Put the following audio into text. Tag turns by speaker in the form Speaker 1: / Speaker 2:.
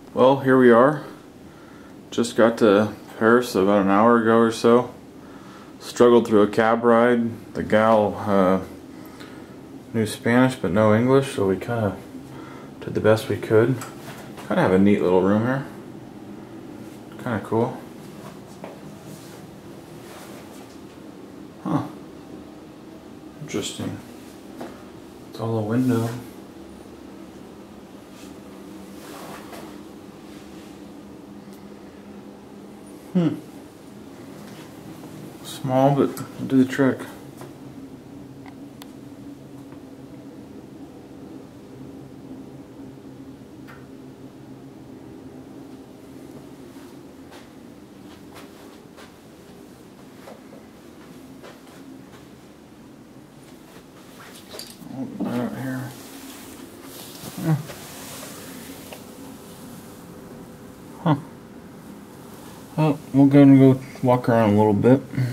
Speaker 1: Well, here we are. Just got to Paris about an hour ago or so. Struggled through a cab ride. The gal knew Spanish but no English, so we kind of did the best we could. Kind of have a neat little room here. Kind of cool. Huh. Interesting. It's all a window. Small, but will do the trick. Open that out here. Huh. Well, we'll go and walk around a little bit.